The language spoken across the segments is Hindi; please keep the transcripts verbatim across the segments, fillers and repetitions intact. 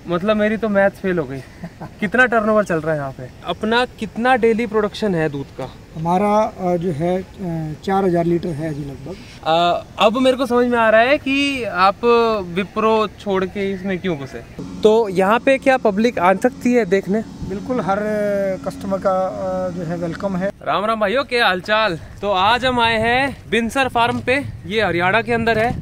मतलब मेरी तो मैथ फेल हो गई। कितना टर्नओवर चल रहा है यहाँ पे? अपना कितना डेली प्रोडक्शन है दूध का? हमारा जो है चार हजार लीटर है जी लगभग। अब मेरे को समझ में आ रहा है कि आप विप्रो छोड़ के इसमें क्यों घुसे। तो यहाँ पे क्या पब्लिक आ सकती है देखने? बिल्कुल, हर कस्टमर का जो है वेलकम है। राम राम भाइयों, क्या हालचाल। तो आज हम आए हैं बिनसर फार्म पे, ये हरियाणा के अंदर है।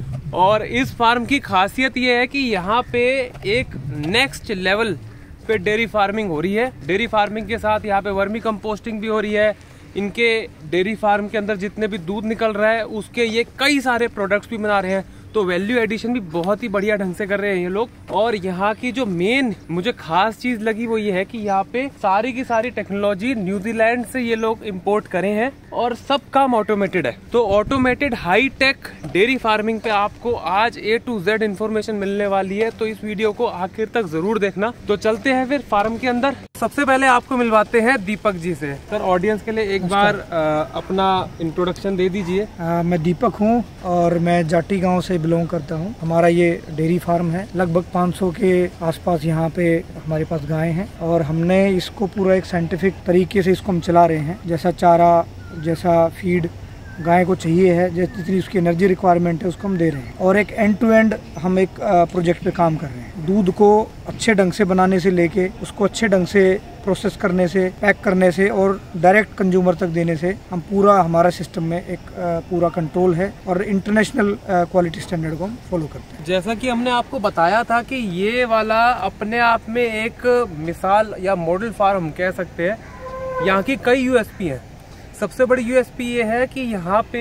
और इस फार्म की खासियत ये है कि यहाँ पे एक नेक्स्ट लेवल पे डेयरी फार्मिंग हो रही है। डेयरी फार्मिंग के साथ यहाँ पे वर्मी कंपोस्टिंग भी हो रही है। इनके डेयरी फार्म के अंदर जितने भी दूध निकल रहा है उसके ये कई सारे प्रोडक्ट्स भी बना रहे हैं। तो वैल्यू एडिशन भी बहुत ही बढ़िया ढंग से कर रहे हैं ये लोग। और यहाँ की जो मेन मुझे खास चीज लगी वो ये है कि यहाँ पे सारी की सारी टेक्नोलॉजी न्यूजीलैंड से ये लोग इंपोर्ट करे हैं और सब काम ऑटोमेटेड है। तो automated high tech dairy farming पे आपको आज ए टू जेड इन्फॉर्मेशन मिलने वाली है। तो इस वीडियो को आखिर तक जरूर देखना। तो चलते हैं फिर फार्म के अंदर। सबसे पहले आपको मिलवाते हैं दीपक जी से। सर, ऑडियंस के लिए एक बार आ, अपना इंट्रोडक्शन दे दीजिए। मैं दीपक हूँ और मैं जाटी गांव से बिलोंग करता हूँ। हमारा ये डेयरी फार्म है, लगभग पाँच सौ के आसपास यहाँ पे हमारे पास गायें हैं। और हमने इसको पूरा एक साइंटिफिक तरीके से इसको हम चला रहे हैं। जैसा चारा, जैसा फीड गाय को चाहिए है, जितनी उसकी एनर्जी रिक्वायरमेंट है उसको हम दे रहे हैं। और एक एंड टू एंड हम एक प्रोजेक्ट पे काम कर रहे हैं। दूध को अच्छे ढंग से बनाने से लेके उसको अच्छे ढंग से प्रोसेस करने से, पैक करने से और डायरेक्ट कंज्यूमर तक देने से हम पूरा हमारा सिस्टम में एक पूरा कंट्रोल है और इंटरनेशनल क्वालिटी स्टैंडर्ड को हम फॉलो करते हैं। जैसा कि हमने आपको बताया था कि ये वाला अपने आप में एक मिसाल या मॉडल फार्म कह सकते हैं। यहाँ की कई यूएसपी है। सबसे बड़ी यूएसपी ये है कि यहाँ पे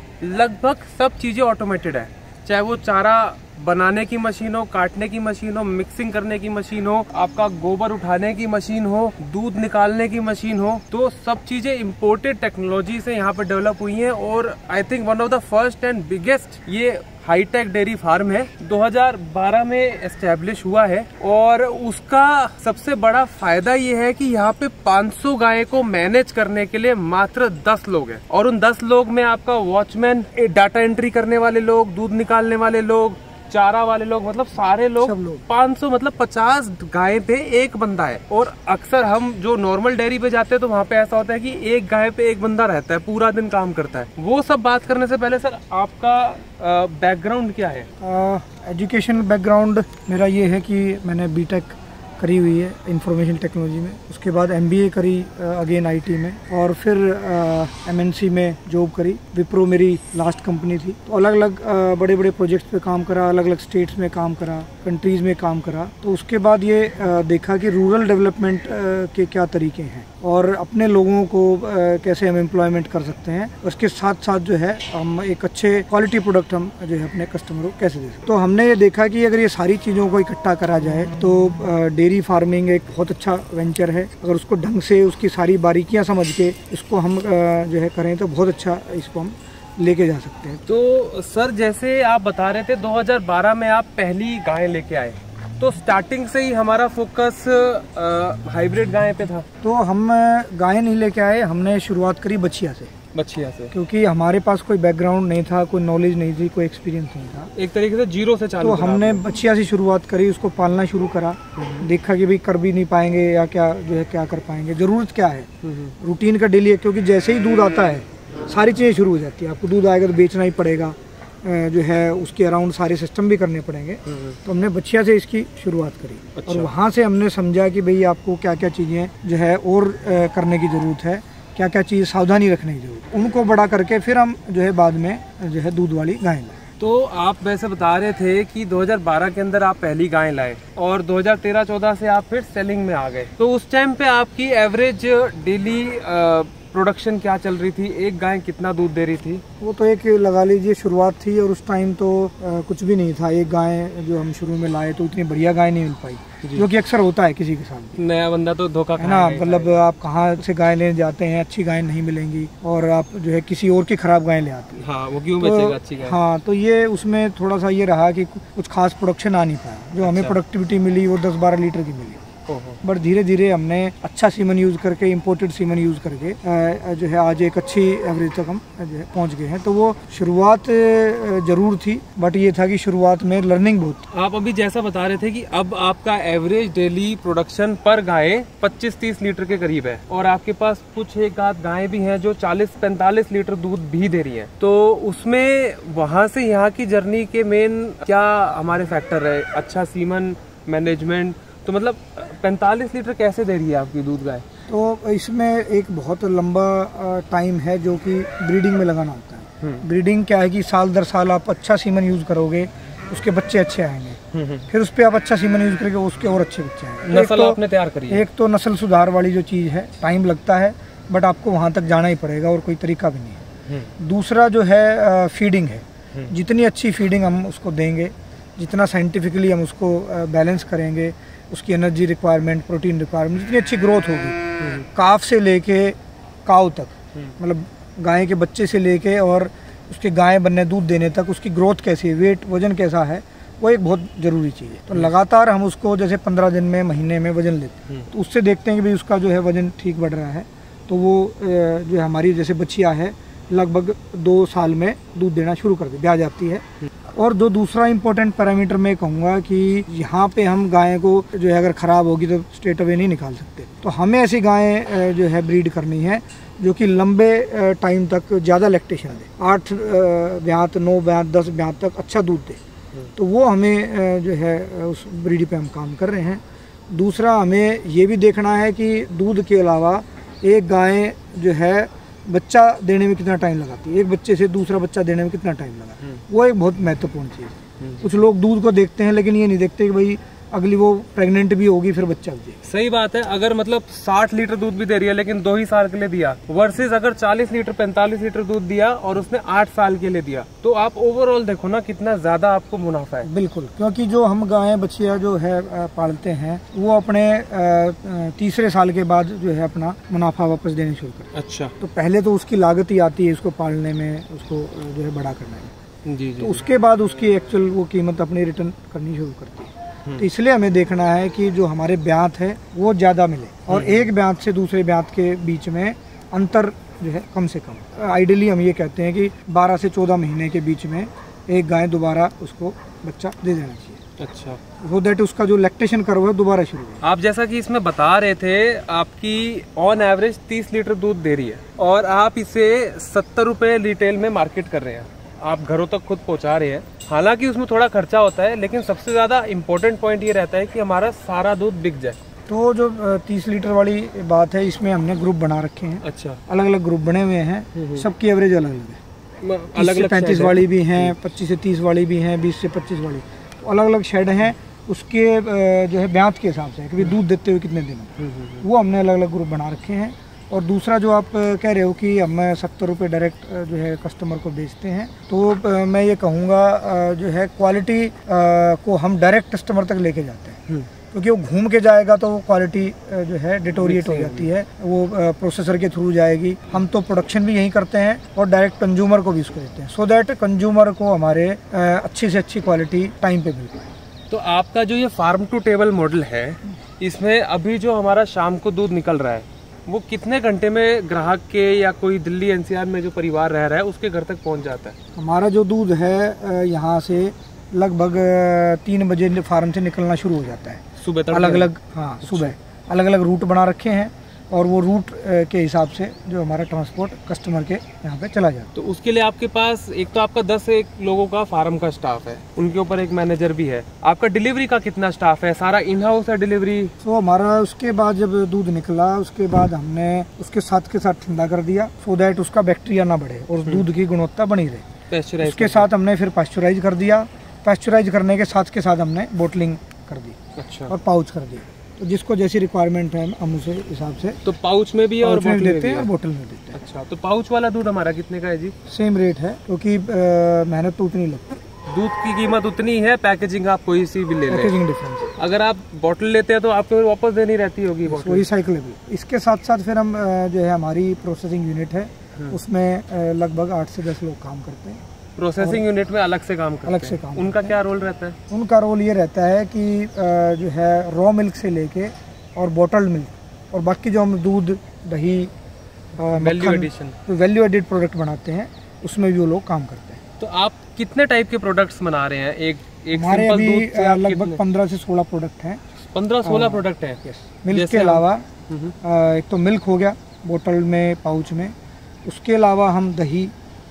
लगभग सब चीजें ऑटोमेटेड है। चाहे वो चारा बनाने की मशीन हो, काटने की मशीन हो, मिक्सिंग करने की मशीन हो, आपका गोबर उठाने की मशीन हो, दूध निकालने की मशीन हो, तो सब चीजें इम्पोर्टेड टेक्नोलॉजी से यहाँ पे डेवलप हुई हैं। और I think one of the first and biggest ये हाईटेक डेयरी फार्म है। दो हज़ार बारह में एस्टेब्लिश हुआ है। और उसका सबसे बड़ा फायदा ये है कि यहाँ पे पाँच सौ गाय को मैनेज करने के लिए मात्र दस लोग हैं। और उन दस लोग में आपका वॉचमैन, डाटा एंट्री करने वाले लोग, दूध निकालने वाले लोग, चारा वाले लोग, मतलब सारे लोग, लोग। पाँच सौ मतलब पचास गाय पे एक बंदा है। और अक्सर हम जो नॉर्मल डेयरी पे जाते हैं तो वहाँ पे ऐसा होता है कि एक गाय पे एक बंदा रहता है, पूरा दिन काम करता है। वो सब बात करने से पहले सर, आपका बैकग्राउंड क्या है? एजुकेशन बैकग्राउंड मेरा ये है कि मैंने बीटेक करी हुई है इंफॉर्मेशन टेक्नोलॉजी में। उसके बाद एमबीए करी अगेन आईटी में, और फिर एमएनसी में जॉब करी। विप्रो मेरी लास्ट कंपनी थी। तो अलग अलग बड़े बड़े प्रोजेक्ट्स पे काम करा, अलग अलग स्टेट्स में काम करा, कंट्रीज में काम करा। तो उसके बाद ये आ, देखा कि रूरल डेवलपमेंट के क्या तरीके हैं और अपने लोगों को आ, कैसे हम एम्प्लॉयमेंट कर सकते हैं। उसके साथ साथ जो है हम एक अच्छे क्वालिटी प्रोडक्ट हम जो है अपने कस्टमरों को कैसे दे सकते। तो हमने ये देखा कि अगर ये सारी चीज़ों को इकट्ठा करा जाए तो डेयरी फार्मिंग एक बहुत अच्छा वेंचर है। अगर उसको ढंग से, उसकी सारी बारीकियां समझ के इसको हम जो है करें तो बहुत अच्छा इसको हम लेके जा सकते हैं। तो सर, जैसे आप बता रहे थे दो हज़ार बारह में आप पहली गाय लेके आए, तो स्टार्टिंग से ही हमारा फोकस हाइब्रिड गाय पे था। तो हम गाय नहीं लेके आए, हमने शुरुआत करी बछिया से। बछिया से? क्योंकि हमारे पास कोई बैकग्राउंड नहीं था, कोई नॉलेज नहीं थी, कोई एक्सपीरियंस नहीं था। एक तरीके से जीरो से चालू। तो हमने बछिया से शुरुआत करी, उसको पालना शुरू करा। देखा कि भाई कर भी नहीं पाएंगे या क्या जो है क्या कर पाएंगे, जरूरत क्या है, रूटीन का डेली है। क्योंकि जैसे ही दूध आता है सारी चीज़ें शुरू हो जाती है। आपको दूध आएगा तो बेचना ही पड़ेगा, जो है उसके अराउंड सारे सिस्टम भी करने पड़ेंगे। तो हमने बछिया से इसकी शुरुआत करी। अच्छा। और वहाँ से हमने समझा कि भाई आपको क्या क्या चीज़ें जो है और करने की ज़रूरत है, क्या क्या चीज़ सावधानी रखने की जरूरत। उनको बड़ा करके फिर हम जो है बाद में जो है दूध वाली गाय लाए। तो आप वैसे बता रहे थे कि दो हज़ार बारह के अंदर आप पहली गाय लाए और दो हज़ार तेरह चौदह से आप फिर सेलिंग में आ गए। तो उस टाइम पे आपकी एवरेज डेली प्रोडक्शन क्या चल रही थी? एक गाय कितना दूध दे रही थी? वो तो एक लगा लीजिए शुरुआत थी और उस टाइम तो आ, कुछ भी नहीं था। एक गाय जो हम शुरू में लाए तो इतनी बढ़िया गाय नहीं मिल पाई, जो कि अक्सर होता है किसी के साथ। नया बंदा तो धोखा है ना। मतलब आप कहाँ से गाय लेने जाते हैं, अच्छी गाय नहीं मिलेंगी और आप जो है किसी और की खराब गाय ले आते हैं। हाँ, वो क्यों बेचेगा अच्छी गाय? हाँ, तो ये उसमें थोड़ा सा ये रहा कि कुछ खास प्रोडक्शन आ नहीं पाया। जो हमें प्रोडक्टिविटी मिली वो दस बारह लीटर की मिली। बट धीरे धीरे हमने अच्छा सीमन यूज़ करके, इम्पोर्टेड सीमन यूज़ करके जो है आज एक अच्छी एवरेज तक हम जो है पहुँच गए हैं। तो वो शुरुआत ज़रूर थी, बट ये था कि शुरुआत में लर्निंग बहुत। आप अभी जैसा बता रहे थे कि अब आपका एवरेज डेली प्रोडक्शन पर गाय पच्चीस तीस लीटर के करीब है, और आपके पास कुछ एक आध गायें भी हैं जो चालीस पैंतालीस लीटर दूध भी दे रही हैं। तो उसमें वहाँ से यहाँ की जर्नी के मेन क्या हमारे फैक्टर है? अच्छा सीमन, मैनेजमेंट। तो मतलब पैंतालीस लीटर कैसे दे रही है आपकी दूध गाय? तो इसमें एक बहुत लंबा टाइम है जो कि ब्रीडिंग में लगाना होता है। ब्रीडिंग क्या है कि साल दर साल आप अच्छा सीमन यूज़ करोगे, उसके बच्चे अच्छे आएंगे, फिर उस पर आप अच्छा सीमन यूज़ करके उसके और अच्छे बच्चे आएंगे। नस्ल तो आपने तैयार करी है। एक तो नस्ल सुधार वाली जो चीज़ है, टाइम लगता है, बट आपको वहाँ तक जाना ही पड़ेगा और कोई तरीका भी नहीं है। दूसरा जो है फीडिंग है। जितनी अच्छी फीडिंग हम उसको देंगे, जितना साइंटिफिकली हम उसको बैलेंस करेंगे, उसकी एनर्जी रिक्वायरमेंट, प्रोटीन रिक्वायरमेंट, जितनी अच्छी ग्रोथ होगी, काफ से लेके काव तक, मतलब गाय के बच्चे से लेके और उसके गाय बनने, दूध देने तक, उसकी ग्रोथ कैसी है, वेट, वजन कैसा है, वो एक बहुत ज़रूरी चीज़ है। तो लगातार हम उसको जैसे पंद्रह दिन में, महीने में वजन लेते हैं, तो उससे देखते हैं कि भाई उसका जो है वजन ठीक बढ़ रहा है। तो वो जो है हमारी जैसे बच्चियाँ है लगभग दो साल में दूध देना शुरू कर दे ब्याह जाती है। और जो दूसरा इम्पोर्टेंट पैरामीटर मैं कहूँगा कि यहाँ पे हम गाय को जो है अगर ख़राब होगी तो स्ट्रेट अवे नहीं निकाल सकते, तो हमें ऐसी गायें जो है ब्रीड करनी है जो कि लंबे टाइम तक ज़्यादा लैक्टेशन दे, आठ ब्यात, नौ ब्यात, दस ब्यात तक अच्छा दूध दे। तो वो हमें जो है उस ब्रीड पे हम काम कर रहे हैं। दूसरा हमें ये भी देखना है कि दूध के अलावा एक गाय जो है बच्चा देने में कितना टाइम लगाती है, एक बच्चे से दूसरा बच्चा देने में कितना टाइम लगा, वो एक बहुत महत्वपूर्ण चीज़ है। कुछ लोग दूध को देखते हैं लेकिन ये नहीं देखते कि भाई अगली वो प्रेग्नेंट भी होगी फिर बच्चा भी देगी। सही बात है। अगर मतलब साठ लीटर दूध भी दे रही है लेकिन दो ही साल के लिए दिया, वर्सेस अगर चालीस लीटर पैंतालीस लीटर दूध दिया और उसने आठ साल के लिए दिया, तो आप ओवरऑल देखो ना कितना ज्यादा आपको मुनाफा है। बिल्कुल, क्योंकि जो हम गाय बच्चियाँ जो है पालते हैं वो अपने तीसरे साल के बाद जो है अपना मुनाफा वापस देने शुरू करते हैं। अच्छा, तो पहले तो उसकी लागत ही आती है इसको पालने में, उसको जो है बड़ा करने में। जी जी। तो उसके बाद उसकी एक्चुअल वो कीमत अपनी रिटर्न करनी शुरू करती है। तो इसलिए हमें देखना है कि जो हमारे ब्यात है वो ज़्यादा मिले और एक ब्यात से दूसरे ब्यात के बीच में अंतर जो है कम से कम। आइडियली हम ये कहते हैं कि बारह से चौदह महीने के बीच में एक गाय दोबारा उसको बच्चा दे देना चाहिए। अच्छा, वो दैट उसका जो लैक्टेशन कर्व है दोबारा शुरू हो। आप जैसा कि इसमें बता रहे थे, आपकी ऑन एवरेज तीस लीटर दूध दे रही है और आप इसे सत्तर रुपये रिटेल में मार्केट कर रहे हैं, आप घरों तक खुद पहुंचा रहे हैं। हालांकि उसमें थोड़ा खर्चा होता है, लेकिन सबसे ज़्यादा इम्पोर्टेंट पॉइंट ये रहता है कि हमारा सारा दूध बिक जाए। तो जो तीस लीटर वाली बात है, इसमें हमने ग्रुप बना रखे हैं। अच्छा, अलग अलग ग्रुप बने हुए हैं, सबकी एवरेज अलग अलग है। अलग अलग पैंतीस वाली भी हैं, पच्चीस से तीस वाली भी हैं, बीस से पच्चीस वाली, तो अलग अलग शेड हैं उसके जो है ब्यात के हिसाब से कि दूध देते हुए कितने दिन, वो हमने अलग अलग ग्रुप बना रखे हैं। और दूसरा जो आप कह रहे हो कि हम सत्तर रुपये डायरेक्ट जो है कस्टमर को बेचते हैं, तो मैं ये कहूँगा जो है क्वालिटी को हम डायरेक्ट कस्टमर तक लेके जाते हैं, क्योंकि वो घूम के जाएगा तो वो क्वालिटी जो है डिटोरिएट हो जाती है, वो प्रोसेसर के थ्रू जाएगी। हम तो प्रोडक्शन भी यहीं करते हैं और डायरेक्ट कंज्यूमर को भी इसको देते हैं, सो दैट कंज्यूमर को हमारे अच्छी से अच्छी क्वालिटी टाइम पे मिल पाए। तो आपका जो ये फार्म टू टेबल मॉडल है, इसमें अभी जो हमारा शाम को दूध निकल रहा है वो कितने घंटे में ग्राहक के या कोई दिल्ली एनसीआर में जो परिवार रह रहा है उसके घर तक पहुंच जाता है? हमारा जो दूध है यहाँ से लगभग तीन बजे फार्म से निकलना शुरू हो जाता है सुबह तक। अलग अलग हाँ सुबह अलग अलग रूट बना रखे हैं और वो रूट के हिसाब से जो हमारा ट्रांसपोर्ट कस्टमर के यहाँ पे चला जाए। तो उसके लिए आपके पास एक तो आपका दस एक लोगों का फार्म का स्टाफ है, उनके ऊपर एक मैनेजर भी है। आपका डिलीवरी का कितना स्टाफ है? सारा इन हाउस है डिलीवरी? तो हमारा उसके बाद जब दूध निकला उसके बाद हमने उसके साथ के साथ ठंडा कर दिया, सो दैट उसका बैक्टीरिया ना बढ़े और दूध की गुणवत्ता बनी रहे। उसके साथ हमने फिर पास्चराइज कर दिया, पास्चराइज करने के साथ के साथ हमने बोटलिंग कर दी। अच्छा, और पाउच कर दिया, तो जिसको जैसी रिक्वायरमेंट है हम उसे हिसाब से। तो पाउच में भी और बोतल देते हैं और बोतल में देते हैं। अच्छा, तो पाउच वाला दूध हमारा कितने का है जी? सेम रेट है, क्योंकि मेहनत तो उतनी लगती है, दूध की कीमत उतनी है, पैकेजिंग आप कोई सी भी ले लें, पैकेजिंग डिफरेंस। अगर आप बोतल लेते हैं तो आपको वापस देनी रहती होगी बोतल, रिसाइकलेबल। इसके साथ साथ फिर हम जो है हमारी प्रोसेसिंग यूनिट है, उसमें लगभग आठ से दस लोग काम करते हैं। प्रोसेसिंग यूनिट में अलग से काम करते अलग से काम उनका क्या रोल रहता है? उनका रोल ये रहता है कि जो है रॉ मिल्क से लेके और बॉटल्ड मिल्क, और बाकी जो हम दूध, दही, value addition, value added product बनाते हैं उसमें भी वो लोग काम करते हैं। तो आप कितने टाइप के प्रोडक्ट्स बना रहे हैं? एक एक हमारे सिंपल अभी दूध से आप लगभग कितने? पंद्रह से सोलह प्रोडक्ट हैं। पंद्रह सोलह प्रोडक्ट हैं। मिल्क के अलावा आ, एक तो मिल्क हो गया बोतल में, पाउच में, उसके अलावा हम दही,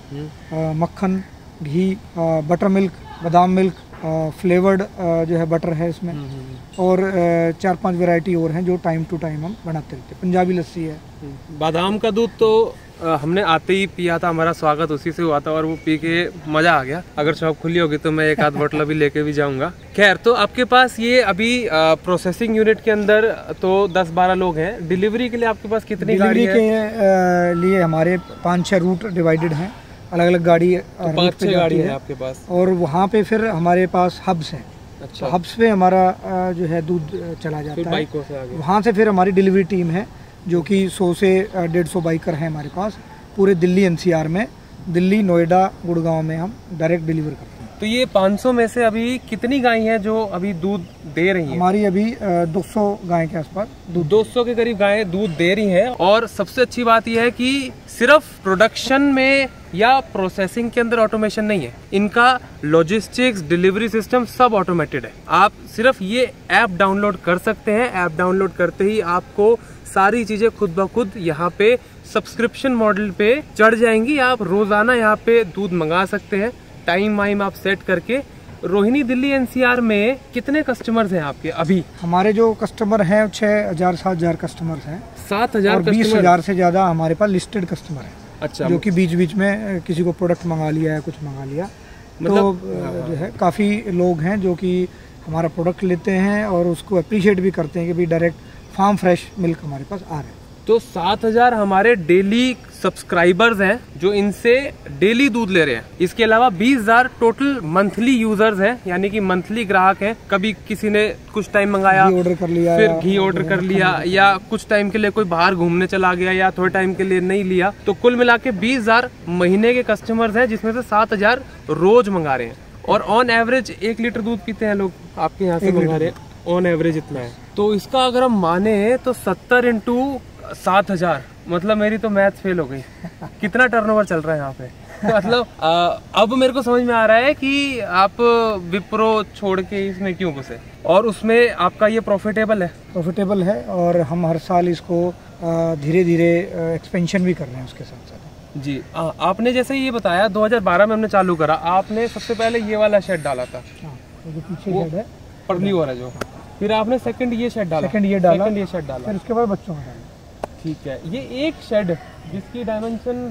आ, मक्खन, घी, आ, बटर मिल्क, बादाम मिल्क, फ्लेवर्ड जो है बटर है इसमें, और आ, चार पांच वैरायटी और हैं जो टाइम टू टाइम हम बनाते रहते हैं। पंजाबी लस्सी है। बादाम का दूध तो आ, हमने आते ही पिया था, हमारा स्वागत उसी से हुआ था और वो पी के मजा आ गया। अगर शॉप खुली होगी तो मैं एक आध बोतल भी लेके भी जाऊंगा। खैर, तो आपके पास ये अभी प्रोसेसिंग यूनिट के अंदर तो दस बारह लोग हैं। डिलीवरी के लिए आपके पास कितनी गाड़ी है? डिलीवरी के आ, लिए हमारे पाँच छः रूट डिवाइडेड हैं, अलग अलग गाड़ी तो पाँच छः गाड़ी है आपके पास, और वहाँ पे फिर हमारे पास हब्स हैं। अच्छा, तो हब्स पे हमारा आ, जो है दूध चला जाता है बाइकों से आगे। वहाँ से फिर हमारी डिलीवरी टीम है जो कि सौ से डेढ़ सौ बाइकर हैं हमारे पास पूरे दिल्ली एनसीआर में। दिल्ली, नोएडा, गुड़गांव में हम डायरेक्ट डिलीवर करते हैं। तो ये पाँच सौ में से अभी कितनी गाय हैं जो अभी दूध दे रही हैं? हमारी अभी दो सौ गाय के आसपास दूध, दो सौ के करीब गायें दूध दे रही हैं। और सबसे अच्छी बात यह है कि सिर्फ प्रोडक्शन में या प्रोसेसिंग के अंदर ऑटोमेशन नहीं है, इनका लॉजिस्टिक्स, डिलीवरी सिस्टम सब ऑटोमेटेड है। आप सिर्फ ये ऐप डाउनलोड कर सकते हैं। ऐप डाउनलोड करते ही आपको सारी चीजें खुद ब खुद यहाँ पे सब्सक्रिप्शन मॉडल पे चढ़ जाएंगी। आप रोजाना यहाँ पे दूध मंगा सकते हैं, टाइम वाइम आप सेट करके। रोहिणी, दिल्ली एनसीआर में कितने कस्टमर्स हैं आपके अभी? हमारे जो कस्टमर हैं छः हजार सात हजार कस्टमर्स हैं। सात हजार बीस हजार से ज्यादा हमारे पास लिस्टेड कस्टमर है। अच्छा, जो कि बीच बीच में किसी को प्रोडक्ट मंगा लिया है, कुछ मंगा लिया, मतलब तो जो है काफी लोग हैं जो कि हमारा प्रोडक्ट लेते हैं और उसको अप्रिशिएट भी करते हैं कि भाई डायरेक्ट फार्म फ्रेश मिल्क हमारे पास आ रहा है। तो सात हजार हमारे डेली सब्सक्राइबर्स हैं जो इनसे डेली दूध ले रहे हैं। इसके अलावा बीस हजार टोटल मंथली यूजर्स हैं, यानी कि मंथली ग्राहक हैं। कभी किसी ने कुछ टाइम मंगाया, ऑर्डर कर लिया, फिर घी ऑर्डर कर लिया, या कुछ टाइम के लिए कोई बाहर घूमने चला गया या थोड़े टाइम के लिए नहीं लिया। तो कुल मिला के बीस हजार महीने के कस्टमर्स हैं, जिसमें से सात हजार रोज मंगा रहे हैं। और ऑन एवरेज एक लीटर दूध पीते हैं लोग आपके यहाँ से मंगा रहे हैं, ऑन एवरेज इतना है। तो इसका अगर हम माने तो सत्तर इंटू सात हजार, मतलब मेरी तो मैथ फेल हो गई। कितना टर्नओवर चल रहा है यहाँ पे? तो मतलब आ, अब मेरे को समझ में आ रहा है कि आप विप्रो छोड़ के इसमें क्यों घुसे, और उसमें आपका ये प्रॉफिटेबल है। प्रॉफिटेबल है और हम हर साल इसको धीरे धीरे एक्सपेंशन भी कर रहे हैं उसके साथ साथ। जी, आ, आपने जैसे ये बताया दो हज़ार बारह में हमने चालू करा, आपने सबसे पहले ये वाला शेड डाला था। हाँ, तो जो पीछे शेड है पड़ली वाला जो, फिर आपने सेकंड ये शेड डाला, सेकंड ये डाला, सेकंड ये शेड डाला, फिर उसके बाद बच्चों का डाला। ठीक है, ये एक शेड जिसकी डायमेंशंस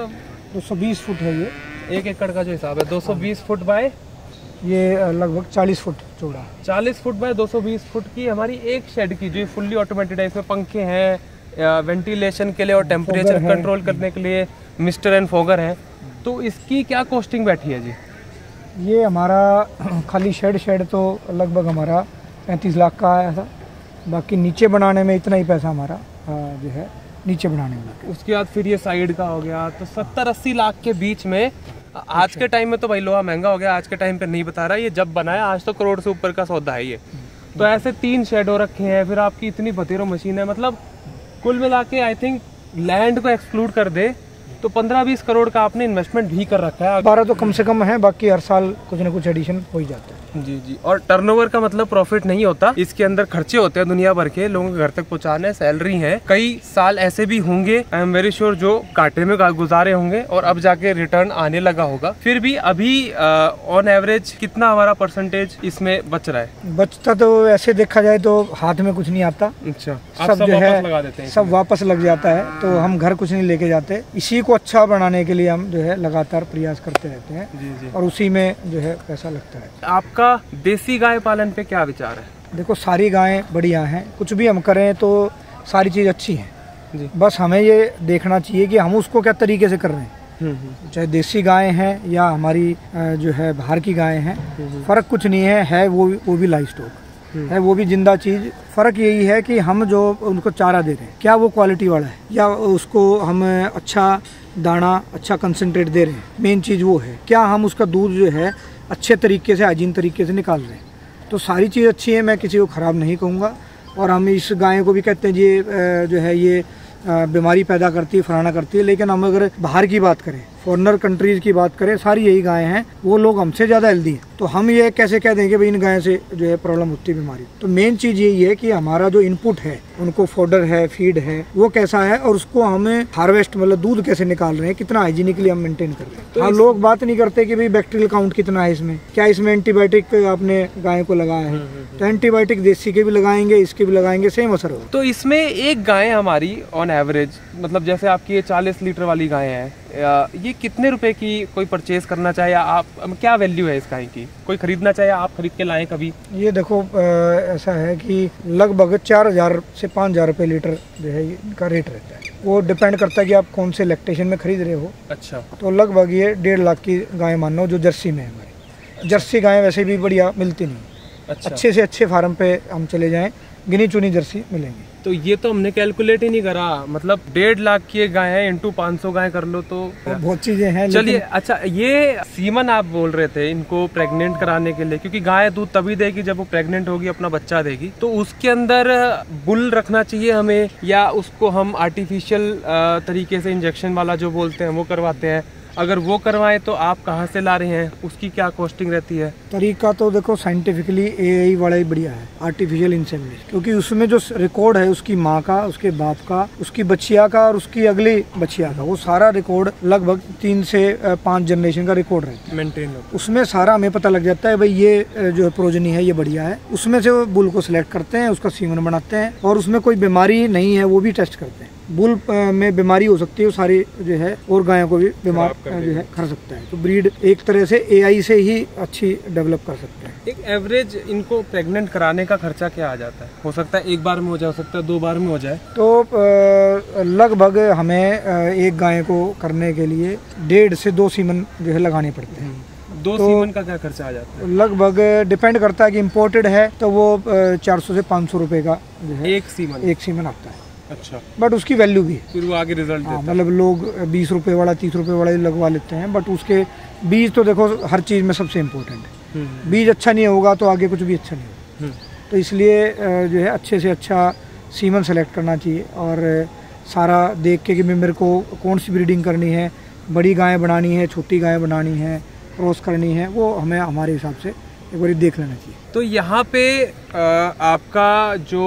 दो सौ बीस फुट है, ये एक एकड़ का जो हिसाब है दो सौ बीस फुट बाय, ये लगभग चालीस फुट चौड़ा, चालीस फुट बाय दो सौ बीस फुट की हमारी एक शेड की, जो फुल्ली ऑटोमेटेड है। इसमें पंखे हैं वेंटिलेशन के लिए और टेम्परेचर कंट्रोल करने के लिए, मिस्टर एंड फोगर है। तो इसकी क्या कॉस्टिंग बैठी है जी? ये हमारा खाली शेड शेड तो लगभग हमारा पैंतीस लाख का आया था। बाकी नीचे बनाने में इतना ही पैसा हमारा जो है नीचे बनाने में। उसके बाद फिर ये साइड का हो गया, तो सत्तर अस्सी लाख के बीच में। आज के टाइम में तो भाई लोहा महंगा हो गया, आज के टाइम पे नहीं बता रहा, ये जब बनाया आज तो करोड़ से ऊपर का सौदा है ये। तो ऐसे तीन शेडो रखे हैं, फिर आपकी इतनी बतेरो मशीन है, मतलब कुल मिला के आई थिंक लैंड को एक्सक्लूड कर दे तो पंद्रह बीस करोड़ का आपने इन्वेस्टमेंट भी कर रखा है। बारह तो कम से कम है, बाकी हर साल कुछ ना कुछ एडिशन हो ही जाता है। जी जी, और टर्नओवर का मतलब प्रॉफिट नहीं होता, इसके अंदर खर्चे होते हैं दुनिया भर के, लोगों के घर तक पहुंचाने, सैलरी है। कई साल ऐसे भी होंगे आई एम वेरी श्योर जो घाटे में गुजारे होंगे और अब जाके रिटर्न आने लगा होगा। फिर भी अभी ऑन एवरेज कितना हमारा परसेंटेज इसमें बच रहा है? बचता तो ऐसे देखा जाए तो हाथ में कुछ नहीं आता। अच्छा, सब, सब जो है लगा देते हैं, सब वापस लग जाता है, तो हम घर कुछ नहीं लेके जाते। इसी को अच्छा बनाने के लिए हम जो है लगातार प्रयास करते रहते हैं। जी जी, और उसी में जो है पैसा लगता है। आपका देसी गाय पालन पे क्या विचार है? देखो, सारी गायें बढ़िया हैं, कुछ भी हम करें तो सारी चीज़ अच्छी है जी। बस हमें ये देखना चाहिए कि हम उसको क्या तरीके से कर रहे हैं। चाहे देसी गायें हैं या हमारी जो है बाहर की गायें हैं, फर्क कुछ नहीं है, है वो वो भी लाइव स्टॉक है, वो भी जिंदा चीज। फर्क यही है कि हम जो उनको चारा दे रहे हैं क्या वो क्वालिटी वाला है, या उसको हम अच्छा दाना, अच्छा कंसंट्रेट दे रहे हैं। मेन चीज वो है, क्या हम उसका दूध जो है अच्छे तरीके से, हाइजीन तरीके से निकाल रहे हैं। तो सारी चीज़ अच्छी है, मैं किसी को ख़राब नहीं कहूँगा। और हम इस गाय को भी कहते हैं ये अ, जो है ये अ, बीमारी पैदा करती है, फलाना करती है। लेकिन हम अगर बाहर की बात करें, फॉरेनर कंट्रीज की बात करें, सारी यही गायें हैं, वो लोग हमसे ज़्यादा हेल्दी हैं। तो हम ये कैसे कह देंगे भाई इन गाय से जो है प्रॉब्लम होती है बीमारी। तो मेन चीज़ यही है कि हमारा जो इनपुट है, उनको फोडर है, फीड है, वो कैसा है और उसको हमें हार्वेस्ट मतलब दूध कैसे निकाल रहे हैं, कितना हाइजीनिकली हम मेंटेन कर रहे हैं। तो हम लोग बात नहीं करते कि भाई बैक्टीरियल काउंट कितना है इसमें, क्या इसमें एंटीबायोटिक आपने गाय को लगाया है, तो एंटीबायोटिक देसी के भी लगाएंगे, इसके भी लगाएंगे, सेम असर होगा। तो इसमें एक गाय हमारी ऑन एवरेज, मतलब जैसे आपकी ये चालीस लीटर वाली गाय है, ये कितने रुपए की कोई परचेज करना चाहे, आप क्या वैल्यू है इस गाय की, कोई खरीदना चाहे आप खरीद के लाएं कभी? ये देखो आ, ऐसा है कि लगभग चार हजार से पाँच हजार रुपये लीटर जो है इनका रेट रहता है। वो डिपेंड करता है कि आप कौन से लैक्टेशन में खरीद रहे हो। अच्छा। तो लगभग ये डेढ़ लाख की गाय मानो जो जर्सी में है हमारी। जर्सी गाय वैसे भी बढ़िया मिलती नहीं। अच्छा। अच्छे से अच्छे फार्म पे हम चले जाएं, गिनी चुनी जर्सी मिलेंगी। तो ये तो हमने कैलकुलेट ही नहीं करा, मतलब डेढ़ लाख की गाय है, इंटू पाँच सौ गाय कर लो तो बहुत चीजें हैं। चलिए अच्छा, ये सीमन आप बोल रहे थे इनको प्रेग्नेंट कराने के लिए, क्योंकि गाय दूध तभी देगी जब वो प्रेग्नेंट होगी, अपना बच्चा देगी। तो उसके अंदर बुल रखना चाहिए हमें, या उसको हम आर्टिफिशियल तरीके से इंजेक्शन वाला जो बोलते हैं वो करवाते हैं? अगर वो करवाएं तो आप कहाँ से ला रहे हैं, उसकी क्या कॉस्टिंग रहती है? तरीका तो देखो साइंटिफिकली एआई वाला ही बढ़िया है, आर्टिफिशियल इंसेमिनेशन, क्योंकि उसमें जो रिकॉर्ड है उसकी माँ का, उसके बाप का, उसकी बच्चिया का और उसकी अगली बच्चिया का, वो सारा रिकॉर्ड लगभग तीन से पाँच जनरेशन का रिकॉर्ड रहता है, मेंटेन। उसमें सारा हमें पता लग जाता है भाई ये जो है प्रोजनी है, ये बढ़िया है। उसमें से वो बुल को सिलेक्ट करते हैं, उसका सीमन बनाते हैं और उसमें कोई बीमारी नहीं है वो भी टेस्ट करते हैं। बुल में बीमारी हो सकती है, वो सारी जो है और गायों को भी बीमार जो है कर सकता है। तो ब्रीड एक तरह से एआई से ही अच्छी डेवलप कर सकते हैं। एक एवरेज इनको प्रेग्नेंट कराने का खर्चा क्या आ जाता है? हो सकता है एक बार में हो जाए, हो सकता है दो बार में हो जाए। तो लगभग हमें एक गाय को करने के लिए डेढ़ से दो सीमन जो है लगाने पड़ते हैं। दो तो सीमन का क्या खर्चा आ जाता है? लगभग डिपेंड करता है कि इम्पोर्टेड है तो वो चार सौ से पाँच सौ रुपए का जो है एक सीमन एक सीमन आता है। अच्छा। बट उसकी वैल्यू भी है, फिर वो आगे रिजल्ट देता है। मतलब लोग बीस रुपए वाला, तीस रुपए वाला लगवा लेते हैं, बट उसके बीज तो देखो हर चीज़ में सबसे इम्पोर्टेंट है। बीज अच्छा नहीं होगा तो आगे कुछ भी अच्छा नहीं होगा। तो इसलिए जो है अच्छे से अच्छा सीमन सेलेक्ट करना चाहिए और सारा देख के कि मेरे को कौन सी ब्रीडिंग करनी है, बड़ी गाय बनानी है, छोटी गाय बनानी है, क्रॉस करनी है, वो हमें हमारे हिसाब से एक बार देख लेना चाहिए। तो यहाँ पे आ, आपका जो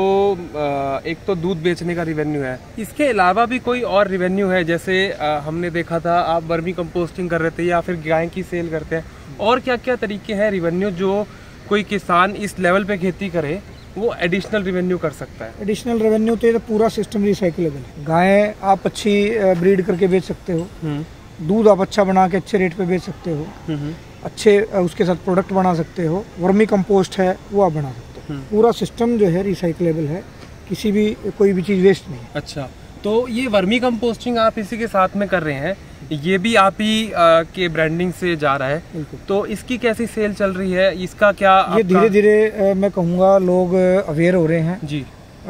आ, एक तो दूध बेचने का रिवेन्यू है, इसके अलावा भी कोई और रिवेन्यू है? जैसे आ, हमने देखा था आप वर्मी कंपोस्टिंग कर रहे थे या फिर गाय की सेल करते हैं, और क्या क्या तरीके हैं रिवेन्यू जो कोई किसान इस लेवल पे खेती करे वो एडिशनल रिवेन्यू कर सकता है? एडिशनल रेवेन्यू तो ये पूरा सिस्टम रिसाइकलेबल है। गाय आप अच्छी ब्रीड करके बेच सकते हो, दूध आप अच्छा बना के अच्छे रेट पे बेच सकते हो, अच्छे उसके साथ प्रोडक्ट बना सकते हो, वर्मी कंपोस्ट है वो आप बना सकते हो। पूरा सिस्टम जो है रिसाइकलेबल है, किसी भी कोई भी चीज़ वेस्ट नहीं है। अच्छा, तो ये वर्मी कंपोस्टिंग आप इसी के साथ में कर रहे हैं, ये भी आप ही आ, के ब्रांडिंग से जा रहा है, तो इसकी कैसी सेल चल रही है, इसका क्या? ये धीरे धीरे मैं कहूँगा लोग अवेयर हो रहे हैं जी।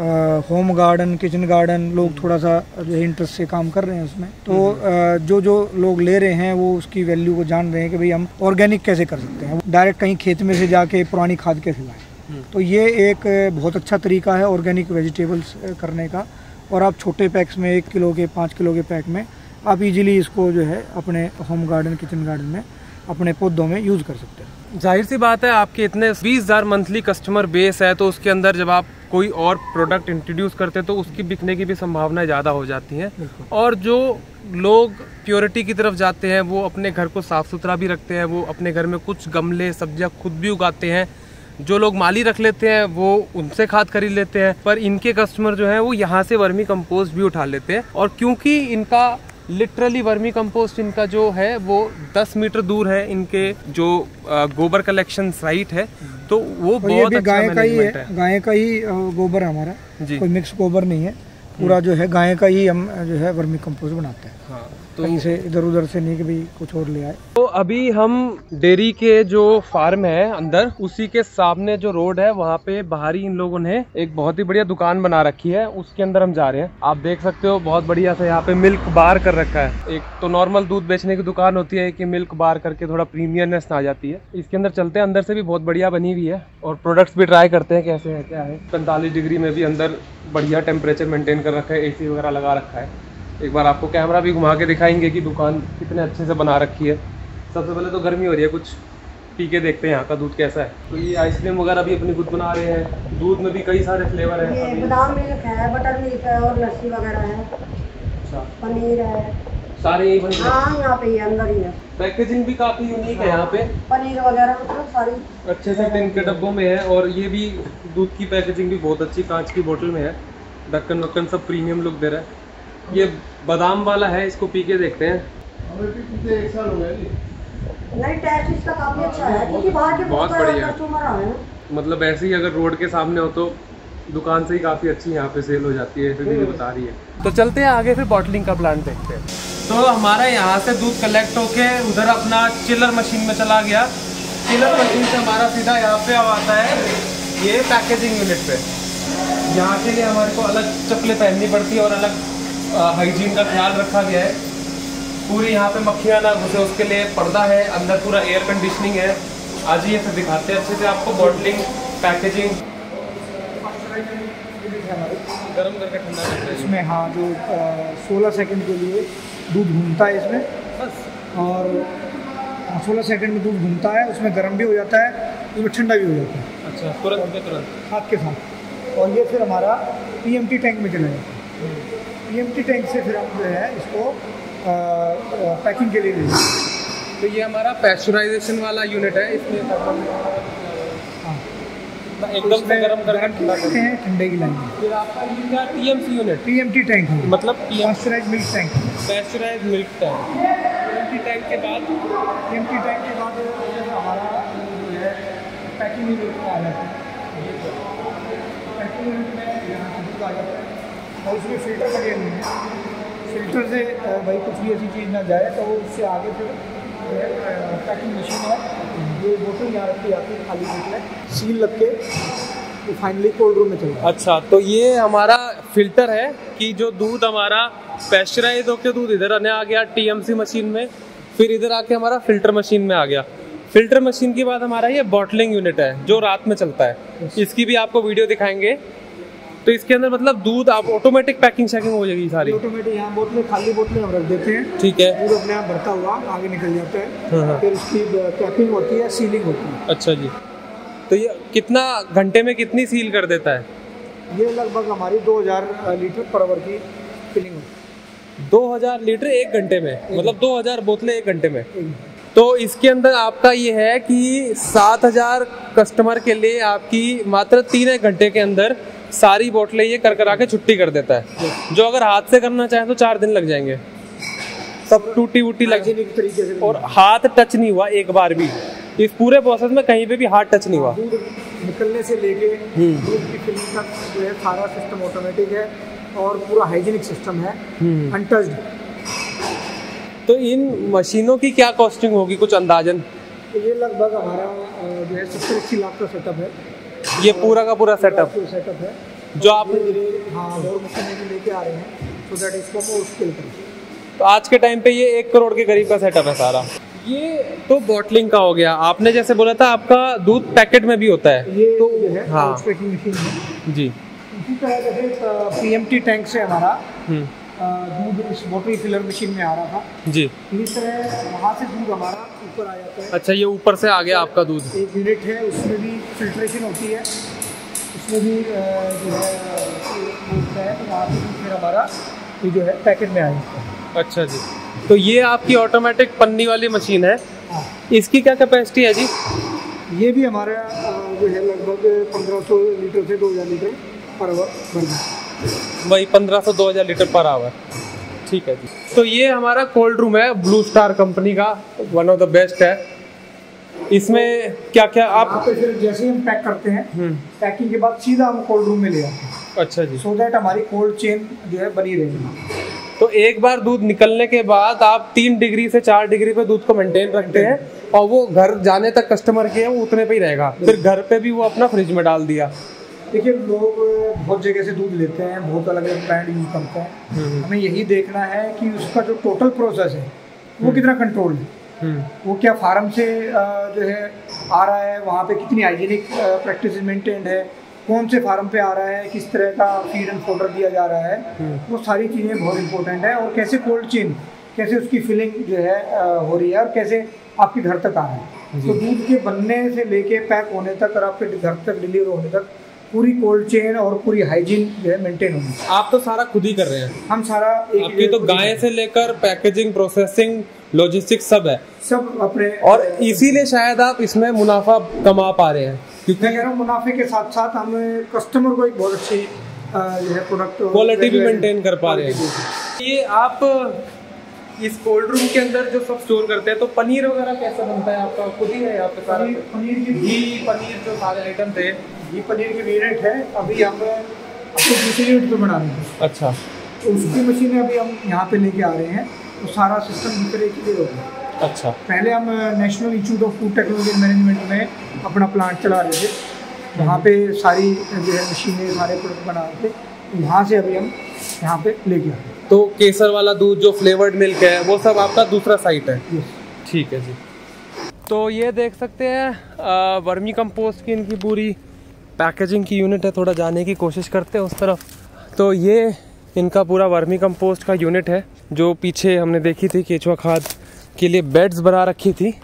होम गार्डन, किचन गार्डन, लोग थोड़ा सा जो है इंटरेस्ट से काम कर रहे हैं उसमें। तो आ, जो जो लोग ले रहे हैं वो उसकी वैल्यू को जान रहे हैं कि भाई हम ऑर्गेनिक कैसे कर सकते हैं, डायरेक्ट कहीं खेत में से जाके पुरानी खाद कैसे लाएं। तो ये एक बहुत अच्छा तरीका है ऑर्गेनिक वेजिटेबल्स करने का। और आप छोटे पैक्स में, एक किलो के, पाँच किलो के पैक में आप इजीली इसको जो है अपने होम गार्डन, किचन गार्डन में अपने पौधों में यूज़ कर सकते हैं। जाहिर सी बात है, आपके इतने बीस हज़ार मंथली कस्टमर बेस है, तो उसके अंदर जब आप कोई और प्रोडक्ट इंट्रोड्यूस करते हैं तो उसकी बिकने की भी संभावनाएं ज़्यादा हो जाती हैं। और जो लोग प्योरिटी की तरफ जाते हैं वो अपने घर को साफ़ सुथरा भी रखते हैं, वो अपने घर में कुछ गमले सब्जियां खुद भी उगाते हैं। जो लोग माली रख लेते हैं वो उनसे खाद खरीद लेते हैं, पर इनके कस्टमर जो है वो यहाँ से वर्मी कंपोस्ट भी उठा लेते हैं। और क्योंकि इनका लिटरली वर्मी कंपोस्ट इनका जो है वो दस मीटर दूर है, इनके जो गोबर कलेक्शन साइट है, तो वो बहुत अच्छा गाय का ही है, गाय का ही गोबर है हमारा, कोई मिक्स गोबर नहीं है, पूरा जो है गाय का ही हम जो है वर्मी कंपोस्ट बनाते हैं। हाँ। तो कहीं से इधर उधर से नहीं कि भाई कुछ और ले आए। तो अभी हम डेयरी के जो फार्म है अंदर, उसी के सामने जो रोड है वहाँ पे बाहरी इन लोगों ने एक बहुत ही बढ़िया दुकान बना रखी है, उसके अंदर हम जा रहे हैं। आप देख सकते हो बहुत बढ़िया से यहाँ पे मिल्क बार कर रखा है। एक तो नॉर्मल दूध बेचने की दुकान होती है कि मिल्क बार करके थोड़ा प्रीमियमनेस आ जाती है। इसके अंदर चलते हैं, अंदर से भी बहुत बढ़िया बनी हुई है और प्रोडक्ट्स भी ट्राई करते हैं कैसे है क्या है। पैंतालीस डिग्री में भी अंदर बढ़िया टेम्परेचर मेंटेन कर रखा है, एसी वगैरह लगा रखा है। एक बार आपको कैमरा भी घुमा के दिखाएंगे कि दुकान कितने अच्छे से बना रखी है। सबसे पहले तो गर्मी हो रही है, कुछ पी के देखते हैं यहाँ का दूध कैसा है। तो ये आइसक्रीम वगैरह भी अपनी खुद बना रहे हैं। दूध में भी कई सारे फ्लेवर है, ये बादाम मिल्क है, बटर मिल्क है और लस्सी वगैरह है। अच्छा, पनीर है, सारे यही बने। हाँ यहाँ पे ही अंदर ही है। पैकेजिंग भी काफी यूनिक है यहाँ पे, पनीर वगैरह मतलब सारी अच्छे से टिन के डब्बों में है। और ये भी दूध की पैकेजिंग भी बहुत अच्छी, कांच की बोतल में है। ढक्कन वक्कन सब प्रीमियम लुक दे रहा है। ये बादाम वाला है, इसको पी के देखते हैं। एक साल हो गया नहीं, टेस्ट इसका काफी अच्छा है क्योंकि बाहर के बहुत बढ़िया कस्टमर आए हैं। मतलब ऐसे ही अगर रोड के सामने हो तो दुकान से ही काफ़ी अच्छी यहाँ पे सेल हो जाती है, ऐसे दीदी बता रही है। तो चलते हैं आगे, फिर बॉटलिंग का प्लान देखते हैं। तो हमारा यहाँ से दूध कलेक्ट होके उधर अपना चिलर मशीन में चला गया। चिलर मशीन से हमारा सीधा यहाँ पे अब आता है ये पैकेजिंग यूनिट पे। यहाँ के लिए हमारे को अलग चप्पलें पहननी पड़ती है और अलग हाइजीन का ख्याल रखा गया है। पूरी यहाँ पे मक्खियाँ ना घुसे उसके लिए पर्दा है, अंदर पूरा एयर कंडीशनिंग है। आज ये फिर दिखाते हैं अच्छे से आपको बॉटलिंग, पैकेजिंग। गरम करके ठंडा करते हैं इसमें। हाँ, जो सोलह सेकंड के लिए दूध घूमता है इसमें बस, और सोलह सेकंड में दूध घूमता है, उसमें गर्म भी हो जाता है, उसमें ठंडा भी हो जाता है। अच्छा, तुरंत के तुरंत हाथ के साथ। और ये फिर हमारा पीएमटी टैंक में चला जाता है। पीएमटी टैंक से फिर हम जो है इसको पैकिंग के लिए ले जाते हैं। तो ये हमारा पैस्चराइजेशन वाला यूनिट है। इसमें हाँ, एकदम से गरम करके ठंडा करते हैं, ठंडे की लाइन। फिर आपका ये क्या टीएमसी यूनिट, पीएमटी टैंक है, मतलब pasteurised milk tank. Pasteurised milk tank. PMT tank के बाद पीएमटी टैंक के बाद हमारा जो है पैकिंग यूनिट आ जाता है। पैकिंग यूनिट में दूध आ जाता है और उसमें फिल्टर लगे हुए हैं। फिल्टर से भाई कुछ भी ऐसी चीज़ ना जाए तो उससे आगे फिर पैकिंग मशीन है, ये बोतल यहाँ रखी जाती है, खाली बोतल है, सील लग के तो फाइनली कोल्ड रूम में चल रहा है। अच्छा, तो ये हमारा फिल्टर है कि जो दूध हमारा पैस्चराइज होकर दूध इधर आने आ गया टीएमसी मशीन में, फिर इधर आके हमारा फिल्टर मशीन में आ गया। फिल्टर मशीन के बाद हमारा ये बॉटलिंग यूनिट है जो रात में चलता है। इसकी भी आपको वीडियो दिखाएंगे। तो इसके अंदर मतलब दूध आप ऑटोमेटिक पैकिंग शैकिंग हो जाएगी सारी। ऑटोमेटिक यहाँ बोतलें, खाली बोतलें हम रख देते हैं, ठीक है, दूध अपने आप भरता हुआ आगे निकल जाता है। हाँ। फिर उसकी कैपिंग होती है, सीलिंग होती है। अच्छा जी, तो ये कितना घंटे में कितनी सील कर देता है? ये लगभग हमारी दो हज़ार लीटर पर आवर की फिलिंग होती है। दो हज़ार लीटर एक घंटे में, मतलब दो हज़ार बोतलें एक घंटे में। तो इसके अंदर आपका ये है कि सात हज़ार कस्टमर के लिए आपकी मात्र तीन एक घंटे के अंदर सारी बोतलें ये कर करा के छुट्टी कर देता है। जो अगर हाथ से करना चाहे तो चार दिन लग जाएंगे, सब टूटी वूटी लग तरीके से, और हाथ टच नहीं हुआ एक बार भी। इस पूरे प्रोसेस में कहीं पे भी हाथ टच नहीं हुआ। दूध निकलने से लेके दूध की फिलिंग तक जो है सारा सिस्टम ऑटोमेटिक है और पूरा हाइजीनिक सिस्टम है, अनटच्ड। तो इन मशीनों की क्या कॉस्टिंग होगी कुछ अंदाजन? तो ये लगभग हमारा जो है सत्तर अस्सी लाख का सेटअप है। ये पूरा का पूरा सेटअप सेटअप है जो आप हाँ और मशीनें भी लेके आ रहे हैं, सो दैट इसको हम और स्केल करें। तो आज के टाइम पे ये एक करोड़ के करीब का सेटअप है सारा। ये तो बॉटलिंग का हो गया। आपने जैसे बोला था आपका दूध पैकेट में भी होता है, ये तो जो है हाँ पैकिंग मशीन है जी। इसी तरह जैसे पीएमटी टैंक से हमारा दूध इस बोतल फिलर मशीन में आ रहा था जी, इस तरह वहाँ से दूध हमारा ऊपर आ जाता है। अच्छा, ये ऊपर से आ गया आपका दूध। एक यूनिट है, उसमें भी फिल्ट्रेशन होती है, उसमें भी जो है होता है, तो वहाँ से भी फिर हमारा ये जो है पैकेट में आ जाता है। अच्छा जी, तो ये आपकी ऑटोमेटिक पन्नी वाली मशीन है। हाँ, इसकी क्या कैपेसिटी है जी? ये भी हमारा जो है लगभग पंद्रह सौ लीटर से दो हज़ार लीटर पर आवर भर जाता है। वही पंद्रह सौ दो हज़ार लीटर पर आवर। ठीक है जी। तो ये हमारा कोल्ड रूम है, ब्लू स्टार कंपनी का, वन ऑफ द बेस्ट है। इसमें क्या क्या आप यहाँ पे फिर जैसे ही हम पैक करते हैं, पैकिंग के बाद सीधा हम कोल्ड रूम में ले आते हैं। अच्छा जी, सो दैट हमारी कोल्ड चेन जो है बनी रहेगी। तो एक बार दूध निकलने के बाद आप तीन डिग्री से चार डिग्री पे दूध को मेंटेन रखते हैं और वो घर जाने तक कस्टमर के वो उतने पे ही रहेगा, फिर घर पे भी वो अपना फ्रिज में डाल दिया। देखिए लोग बहुत जगह से दूध लेते हैं, बहुत अलग अलग ब्रांड यूज करते हैं, हमें यही देखना है कि उसका जो टोटल प्रोसेस है वो कितना कंट्रोल है, वो क्या फार्म से जो है आ रहा है, वहाँ पे कितनी हाइजीनिक प्रैक्टिस मेंटेन्ड है, कौन से फार्म पे आ रहा है, किस तरह का फीड एंड फोडर दिया जा रहा है, वो सारी चीज़ें बहुत इंपॉर्टेंट है। और कैसे कोल्ड चेन, कैसे उसकी फिलिंग जो है हो रही है और कैसे आपके घर तक आ रहा है। तो दूध के बनने से लेके पैक होने तक और आपके घर तक डिलीवर होने तक पूरी कोल्ड चेन और पूरी हाइजीन जो है मेंटेन होनी। आप तो सारा खुद ही कर रहे हैं? हम सारा एक आपकी तो गाय से लेकर पैकेजिंग, प्रोसेसिंग, लॉजिस्टिक्स सब है, सब अपने। और इसीलिए शायद आप इसमें मुनाफा कमा पा रहे हैं, क्योंकि मैं कह रहा हूँ मुनाफे के साथ साथ हम कस्टमर को एक बहुत अच्छी जो है प्रोडक्ट क्वालिटी भी मेंटेन कर पा रहे हैं। ये आप इस कोल्ड रूम के अंदर जो सब स्टोर करते हैं, तो पनीर वगैरह कैसा बनता है आपका? खुद ही है यहाँ पे सारा? पनीर की घी, पनीर जो सारे आइटम थे, घी पनीर की वेरिएंट है, अभी हम अपने दूसरी यूनिट पे बना रहे हैं। अच्छा, तो उसकी मशीनें अभी हम यहाँ पे लेके आ रहे हैं, तो सारा सिस्टम दूसरे के लिए होगा। अच्छा, पहले हम National Institute of Food Technology and Management में अपना प्लांट चला रहे थे, वहाँ पे सारी जो है मशीनें, सारे प्रोडक्ट बना रहे थे, वहाँ से अभी हम यहाँ पे लेके आ रहे हैं। तो केसर वाला दूध जो फ्लेवर्ड मिल्क है वो सब आपका दूसरा साइट है? ठीक है जी। तो ये देख सकते हैं वर्मी कंपोस्ट की इनकी पूरी पैकेजिंग की यूनिट है। थोड़ा जाने की कोशिश करते हैं उस तरफ। तो ये इनका पूरा वर्मी कंपोस्ट का यूनिट है, जो पीछे हमने देखी थी केचुआ खाद के लिए बेड्स बना रखी थी,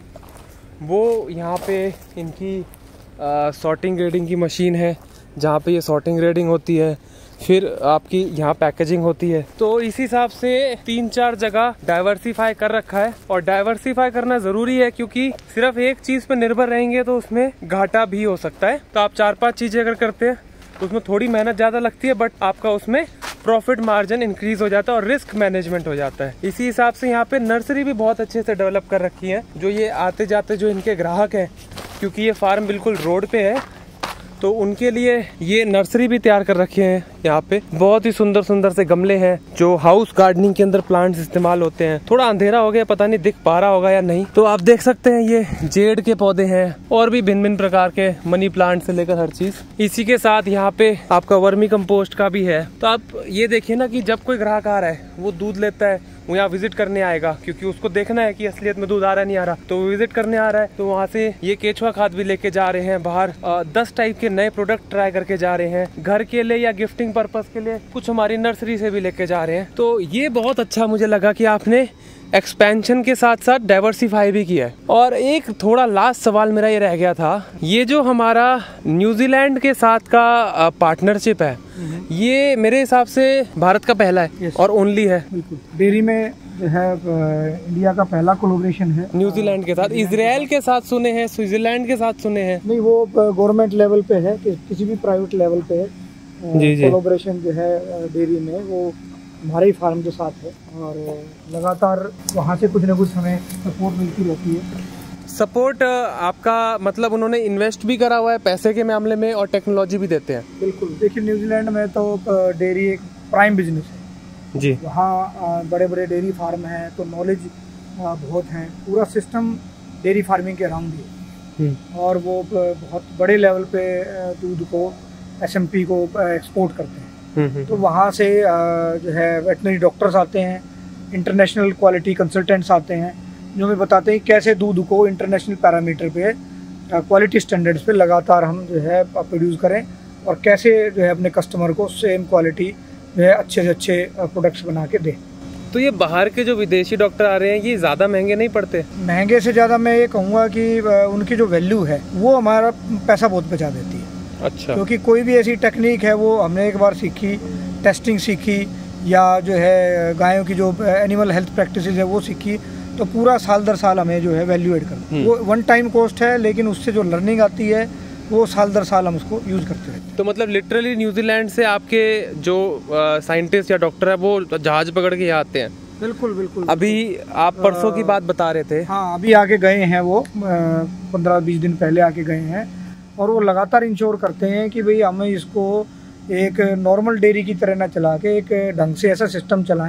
वो यहाँ पे इनकी सॉर्टिंग ग्रेडिंग की मशीन है, जहाँ पे ये सॉर्टिंग ग्रेडिंग होती है, फिर आपकी यहाँ पैकेजिंग होती है। तो इस हिसाब से तीन चार जगह डाइवर्सिफाई कर रखा है, और डाइवर्सिफाई करना ज़रूरी है, क्योंकि सिर्फ एक चीज़ पर निर्भर रहेंगे तो उसमें घाटा भी हो सकता है। तो आप चार पांच चीज़ें अगर करते हैं तो उसमें थोड़ी मेहनत ज़्यादा लगती है, बट आपका उसमें प्रॉफिट मार्जिन इंक्रीज हो जाता है और रिस्क मैनेजमेंट हो जाता है। इसी हिसाब से यहाँ पे नर्सरी भी बहुत अच्छे से डेवलप कर रखी है, जो ये आते जाते जो इनके ग्राहक हैं, क्योंकि ये फार्म बिल्कुल रोड पे है, तो उनके लिए ये नर्सरी भी तैयार कर रखे हैं। यहाँ पे बहुत ही सुंदर सुंदर से गमले हैं, जो हाउस गार्डनिंग के अंदर प्लांट्स इस्तेमाल होते हैं। थोड़ा अंधेरा हो गया, पता नहीं दिख पा रहा होगा या नहीं। तो आप देख सकते हैं ये जेड के पौधे हैं, और भी भिन्न भिन्न प्रकार के मनी प्लांट से लेकर हर चीज। इसी के साथ यहाँ पे आपका वर्मी कंपोस्ट का भी है। तो आप ये देखिए ना कि जब कोई ग्राहक आ रहा है, वो दूध लेता है, वो यहाँ विजिट करने आएगा, क्योंकि उसको देखना है कि असलियत में दूध आ रहा है नहीं आ रहा, तो वो विजिट करने आ रहा है। तो वहाँ से ये केचुआ खाद भी लेके जा रहे हैं बाहर, दस टाइप के नए प्रोडक्ट ट्राई करके जा रहे हैं, घर के लिए या गिफ्टिंग पर्पस के लिए कुछ हमारी नर्सरी से भी लेके जा रहे हैं। तो ये बहुत अच्छा मुझे लगा कि आपने एक्सपेंशन के साथ साथ डाइवर्सिफाई भी किया है। और एक थोड़ा लास्ट सवाल मेरा ये रह गया था, ये जो हमारा न्यूजीलैंड के साथ का पार्टनरशिप है, ये मेरे हिसाब से भारत का पहला है और ओनली है। बिल्कुल, डेयरी में है इंडिया का पहला कोलैबोरेशन है न्यूजीलैंड के साथ। इजराइल के साथ सुने हैं, स्विट्जरलैंड के साथ सुने हैं, नहीं वो गवर्नमेंट लेवल पे है, कि किसी भी प्राइवेट लेवल पे है कोलैबोरेशन जो है डेयरी में, वो हमारे ही फार्म के साथ है, और लगातार वहाँ से कुछ ना कुछ हमें सपोर्ट मिलती रहती है। सपोर्ट आपका मतलब उन्होंने इन्वेस्ट भी करा हुआ है पैसे के मामले में, और टेक्नोलॉजी भी देते हैं? बिल्कुल, देखिए न्यूजीलैंड में तो डेयरी एक प्राइम बिजनेस है जी। वहाँ बड़े बड़े डेयरी फार्म हैं, तो नॉलेज बहुत है, पूरा सिस्टम डेयरी फार्मिंग के अराउंड ही, और वो बहुत बड़े लेवल पे दूध को एसएमपी को एक्सपोर्ट करते हैं। तो वहाँ से जो है वेटनरी डॉक्टर्स आते हैं, इंटरनेशनल क्वालिटी कंसल्टेंट्स आते हैं, जो हमें बताते हैं कैसे दूध को इंटरनेशनल पैरामीटर पे, क्वालिटी स्टैंडर्ड्स पे लगातार हम जो है प्रोड्यूस करें, और कैसे जो है अपने कस्टमर को सेम क्वालिटी जो है अच्छे से अच्छे प्रोडक्ट्स बना के दें। तो ये बाहर के जो विदेशी डॉक्टर आ रहे हैं, ये ज़्यादा महंगे नहीं पड़ते? महंगे से ज़्यादा मैं ये कहूँगा कि उनकी जो वैल्यू है वो हमारा पैसा बहुत बचा देती है। अच्छा। क्योंकि कोई भी ऐसी टेक्निक है, वो हमने एक बार सीखी, टेस्टिंग सीखी, या जो है गायों की जो एनिमल हेल्थ प्रैक्टिसेस है वो सीखी, तो पूरा साल दर साल हमें जो है वैल्यू एड करना। वो वन टाइम कॉस्ट है, लेकिन उससे जो लर्निंग आती है वो साल दर साल हम उसको यूज़ करते रहते हैं। तो मतलब लिटरली न्यूजीलैंड से आपके जो साइंटिस्ट या डॉक्टर है वो जहाज पकड़ के यहाँ आते हैं? बिल्कुल बिल्कुल। अभी आप परसों की बात बता रहे थे। हाँ, अभी आके गए हैं वो, पंद्रह बीस दिन पहले आके गए हैं, और वो लगातार इंश्योर करते हैं कि भाई हमें इसको एक नॉर्मल डेयरी की तरह ना चला के एक ढंग से ऐसा सिस्टम चलाएं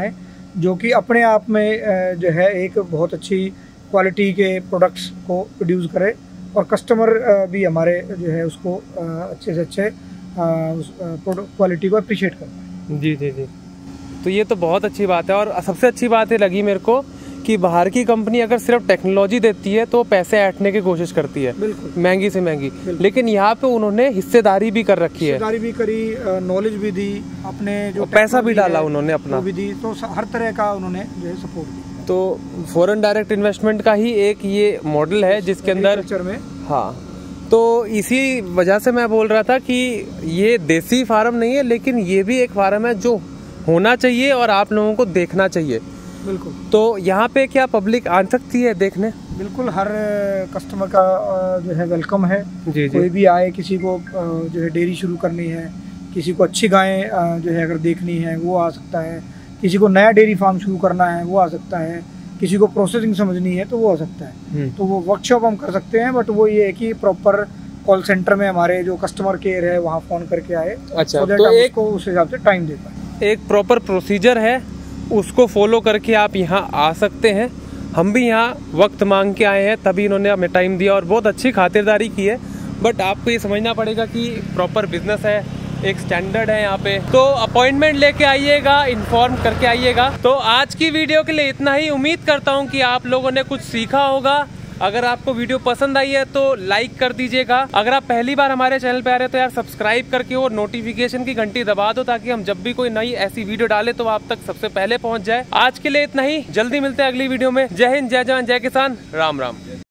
जो कि अपने आप में जो है एक बहुत अच्छी क्वालिटी के प्रोडक्ट्स को प्रोड्यूस करे और कस्टमर भी हमारे जो है उसको अच्छे से अच्छे क्वालिटी को अप्रिशिएट करता है। जी जी जी, तो ये तो बहुत अच्छी बात है। और सबसे अच्छी बात ये लगी मेरे को कि बाहर की कंपनी अगर सिर्फ टेक्नोलॉजी देती है तो पैसे ऐंठने की कोशिश करती है, महंगी से महंगी, लेकिन यहाँ पे उन्होंने हिस्सेदारी भी कर रखी है, हिस्सेदारी भी करी, नॉलेज भी दी, अपने जो पैसा भी डाला उन्होंने अपना भी दी, तो हर तरह का उन्होंने जो है सपोर्ट दिया। तो फॉरेन डायरेक्ट इन्वेस्टमेंट का ही एक ये मॉडल है जिसके अंदर में हाँ, तो इसी वजह से मैं बोल रहा था कि ये देसी फार्म नहीं है, लेकिन ये भी एक फार्म है जो होना चाहिए और आप लोगों को देखना चाहिए। बिल्कुल। तो यहाँ पे क्या पब्लिक आ सकती है देखने? बिल्कुल, हर कस्टमर का जो है वेलकम है। जी जी। कोई भी आए, किसी को जो है डेयरी शुरू करनी है, किसी को अच्छी गायें जो है अगर देखनी है वो आ सकता है, किसी को नया डेयरी फार्म शुरू करना है वो आ सकता है, किसी को प्रोसेसिंग समझनी है तो वो आ सकता है। तो वो वर्कशॉप हम कर सकते हैं, बट वो ये है कि प्रॉपर कॉल सेंटर में हमारे जो कस्टमर केयर है वहाँ फोन करके आए। अच्छा, तो, तो एक उस हिसाब से टाइम दे पाए। एक प्रॉपर प्रोसीजर है, उसको फॉलो करके आप यहाँ आ सकते हैं। हम भी यहाँ वक्त मांग के आए हैं, तभी इन्होंने हमें टाइम दिया और बहुत अच्छी खातिरदारी की है। बट आपको ये समझना पड़ेगा कि प्रॉपर बिजनेस है, एक स्टैंडर्ड है यहाँ पे। तो अपॉइंटमेंट लेके आइएगा, इन्फॉर्म करके आइएगा। तो आज की वीडियो के लिए इतना ही। उम्मीद करता हूँ कि आप लोगों ने कुछ सीखा होगा। अगर आपको वीडियो पसंद आई है तो लाइक कर दीजिएगा। अगर आप पहली बार हमारे चैनल पे आ रहे हैं तो यार सब्सक्राइब करके और नोटिफिकेशन की घंटी दबा दो, ताकि हम जब भी कोई नई ऐसी वीडियो डालें तो आप तक सबसे पहले पहुंच जाए। आज के लिए इतना ही, जल्दी मिलते हैं अगली वीडियो में। जय हिंद, जय जवान, जय किसान, राम राम।